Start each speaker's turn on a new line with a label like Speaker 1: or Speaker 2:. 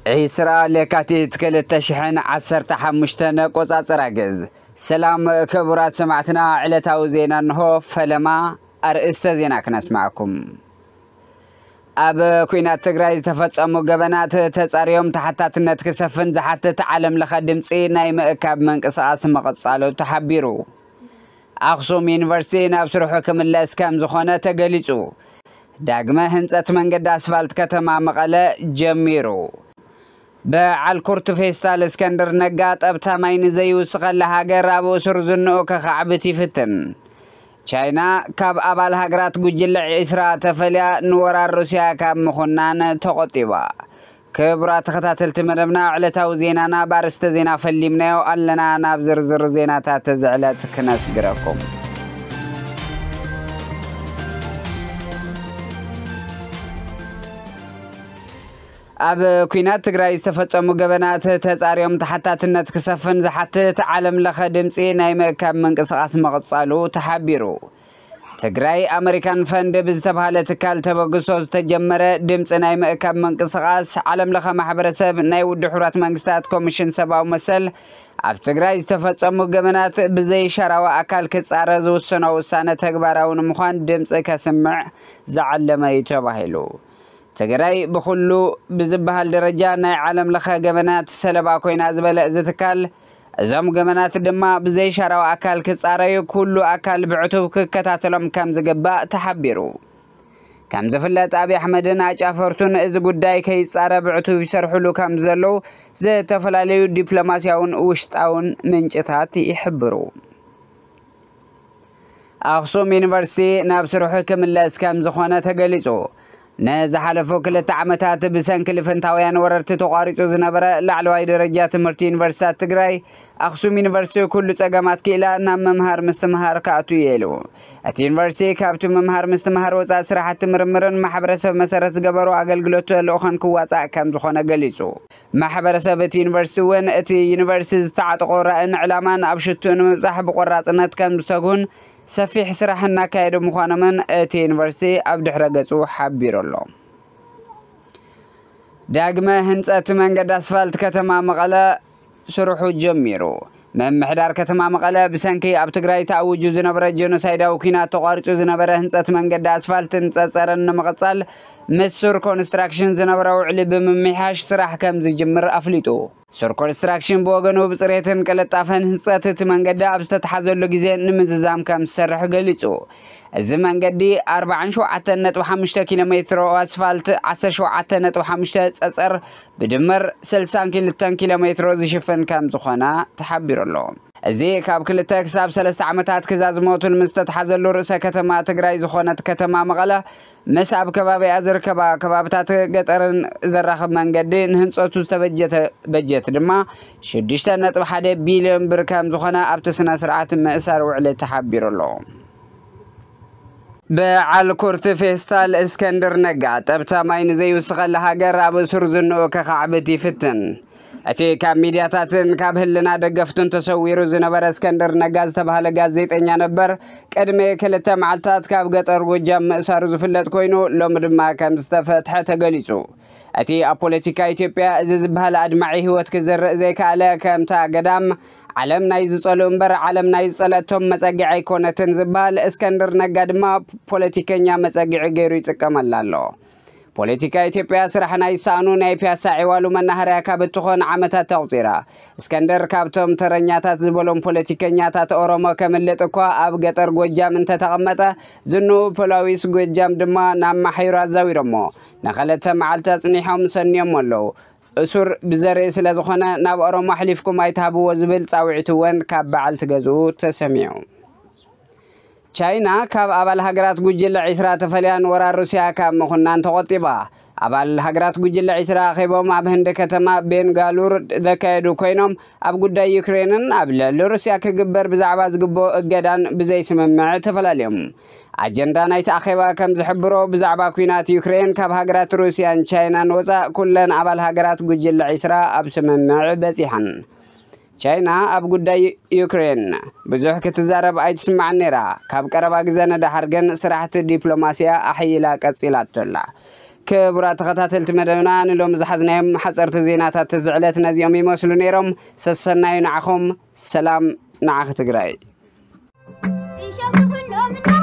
Speaker 1: عيسرا لكاتيت كلت شحن عسرت حمشتنا قوصا صراغز سلام كبرات سمعتنا علتاو زينا نهو فلما ارئيس زينا كنسمعكم اب كوينات تግራይ ተፈጸሙ ገበናት ተጻሪዮም ተሐታትነት ክሰፍን ዝሐተት ዓለም ለኸ ድምጺ ናይ ምእካብ መንቀሳቀስ መቀጻሉ ተሐቢሩ አክሱም ዩኒቨርሲቲ ናብ ስሩሑ ክምለስ ከም ዝኾነ ተገሊጹ ዳግመ ህንጸት መንገድ አስፋልት ከተማ መቀለ ጀሚሩ በዓልኩርት ፌስታል እስከንደር ነጋ ጠብታ ማይን ዘይውስቀለ ሃገር አብ ሱር ዝንኦ ከዓብት ይፍትን ቻይና ካብ አባል ሀገራት ጉጅለ ኢስራ ተፈልያ ንወራር ሩሲያ ካብ ምኹናን ተቆጢባ ክብራት ተኸታተልቲ መደብና ዕለታው ዜናና ባርስተ ዜና ፈሊምናዮ አለና ናብ ዝርዝር ዜናታት ዝዕለት ክነስግረኩም አብ ኩናት ትግራይ ዝተፈጸሙ ገበናት ተጻሪዮም ተሐታትነት ክሰፍን ዝሐተት ዓለም ለኸ ድምጺ ናይ ምእካብ መንቀሳቀስ መቀጻሉ ተሐቢሩ ትግራይ አሜሪካን ፈንድ ብዝተባሃለ ትካል ተበግሶ ዝተጀመረ ድምጽ ናይ ምእካብ መንቀሳቀስ ዓለም ለኸ ማሕበረሰብ ናይ ውድ ሕብረት መንግስታት ኮሚሽን ሰብአዊ መሰል አብ ትግራይ ዝተፈጸሙ ገበናት ብዘይ ሸራዊ አካል ክጻረ ዝውሰኖ ውሳነ ተግባራዊ ንምዃን ድምጽ ከስምዕ ዝዓለመ ተባሂሉ ትግራይ በኩሉ ብዝበሃል ደረጃ ናይ ዓለም ለኸ ገበናት ሰለባ ኮይና ዝበለ ዝትካል እዞም ገበናት ድማ ብዘይ ሸራዊ አካል ክጻረዩ ኩሉ አካል ብዕቱብ ክከታተሎም ከም ዝግባእ ተሐቢሩ ከም ዝፍለጥ አብይ አሕመድን አጫፈርቱን እዚ ጉዳይ ከይጻረ ብዕቱብ ይሰርሕሉ ከም ዘለው ዝተፈላለዩ ዲፕሎማሲያውን ውሽጣውን ምንጭታት ይሕብሩ አክሱም ዩኒቨርሲቲ ናብ ስሩሑ ክምለስ ከም ዝኾነ ተገሊጹ نزحلفو كلت عمتات بسنكل فنتاويان وررت تقاريص زنبره لاعلواي درجه تمرت يونيفرسيتي تግራይ اخسوم يونيفرسيتي كل صقامات كيلا نام ممهار مستمهار كاتو يلو ات يونيفرسيتي كابتو ممهار مستمهار وصا سراحت مرمرن محبرسب مسرت زغبرو اغلغلوت لوخن كواصا كم زخونه غليصو محبرسب ات يونيفرسيتي ون ات يونيفرسيتي تعطقو رأن اعلامان ابشتون مصح بقراصنت كم زتغون سفيح سراحنا كايدو مخانمن ات يونيفرسيتي اب دحره ገጹ حبيرሎ داغمه هنصت መንገድ አስፋልት ከተማ መቀለ ስሩሑ ጀሚሩ መምሕዳር ከተማ መቀለ ብሰንኪ አብ ትግራይ ታውጁ ዝነበረ ጄኖሳይዳዊ ኩናት ተቋርጹ ዝነበረ ህንጸት መንገድ አስፋልትን ጸጸረን መቀጻል መስር ኮንስትራክሽን ዝነበረው ዕልብ ምምሕያሽ ስራሕ ከም ዝጅምር አፍሊጡ ሱር ኮንስትራክሽን በወገኑ ብጽሬትን ቀለጣፈን ህንጸት መንገድ አብ ዝተተሓዘሉ ጊዜ ንምዝዛም ከም ዝሰርሕ ገሊጹ እዚ መንገዲ 47.5 ኪሎ ሜትር አስፋልት 17.5 ጸጸር ብድምር 62 ኪሎ ሜትር ዝሽፍን ከም ዝኾነ ተሐቢሩሎ እዚ ካብ ክልተ ክሳብ 3 ዓመታት ክዛዝሞቱን ምስተተሓዘሉ ርእሰ ከተማ ትግራይ ዝኾነት ከተማ መቀለ ምስ ኣብ ከባቢ ዝርከባ ከባቢታት ገጠርን ዘራኽብ መንገዲ ንህንጸቱ ዝተበጀተ በጀት ድማ 6.1 ቢልዮን ብር ከም ዝኾነ ኣብቲ ስነ ስርዓት ምእሳር ውዕል ተሐቢሩሎ በዓልኩርት ፌስታል እስከንደር ነጋ ጠብታ ማይን ዘይውስቀለ ሃገር አብ ሱር ዝንኦ ከዓብት ይፍትን እቲ ካብ ሚዲያታትን ካብ ህልና ደገፍቱን ተሰዊሩ ዝነበረ እስከንደር ነጋ ዝተባሃለ ጋዜጠኛ ነበር ቀድሜ ክልተ መዓልታት ካብ ገጠር ጎጃም ምእሳሩ ዝፍለጥ ኮይኑ ሎም ድማ ከም ዝተፈትሐ ተገሊጹ እቲ ኣብ ፖለቲካ ኢትዮጵያ እዚ ዝበሃል አድማዒ ህይወት ክዘርእ ዘይካለ ከምታ ገዳም ዓለም ናይ ዝጸሉ እምበር ዓለም ናይ ዝጸለቶም መጸጊዕ አይኮነትን ዝበሃል እስከንደር ነጋ ድማ ፖለቲከኛ መጸጊዕ ገይሩ ይጥቀመላሎ ፖለቲካ ኢትዮጵያ ስራሕ ናይ ሳኑ ናይ ፒያሳ ዕዋሉ መናኸርያ ካብ እትኾን ዓመታት ተቁፂራ እስከንደር ካብቶም ተረኛታት ዝበሎም ፖለቲከኛታት ኦሮሞ ከመለጥ እኳ ኣብ ገጠር ጎጃም እንተተቐመጠ ዝኑ ፖላዊስ ጎጃም ድማ ናብ ማሕይራ ዛዊሮሞ ነኸለተ መዓልታ ጽኒሖም ሰንዮም ኣለው እሱር ብዘርኢ ስለ ዝኾነ ናብ ኦሮሞ ሕሊፍኩም አይታብዎ ዝብል ጻውዒቱ ወን ካብ በዓል ትገዝኡ ተሰሚዑ ቻይና ካብ አባል ሀገራት ጉጅለ ኢስራ ተፈልያን ወራር ሩሲያ ካብ ምኹናን ተቆጢባ አባል ሀገራት ጉጅለ ኢስራ ኸይቦም ኣብ ህንድ ከተማ ቤንጋሉር ዘካየዱ ኮይኖም ኣብ ጉዳይ ዩክሬንን ኣብ ሩሲያ ክግበር ብዛዕባ ዝግቦ እገዳን ብዘይ ስምምዕ ተፈላለዮም አጀንዳ ናይ ተኣኺባ ከም ዝሕብሮ ብዛዕባ ኩናት ዩክሬን ካብ ሀገራት ሩሲያን ቻይናን ወፃእ ኩለን አባል ሀገራት ጉጅለ ኢስራ ኣብ ስምምዕ በጺሐን ቻይና ኣብ ጉዳይ ዩክሬን ብዙሕ ክትዛረብ ኣይትስማዕን ነይራ ካብ ቀረባ ግዜ ነዳሕር ግን ስራሕቲ ዲፕሎማስያ ኣሕይላ ቀጺላቶላ كبرات تخطاتلت مدبنا نلوم زحزناهم حصرت زيناتات تزعلت نزيهم يمسلو نيرهم سسنا ينعخم سلام نعخ تقراي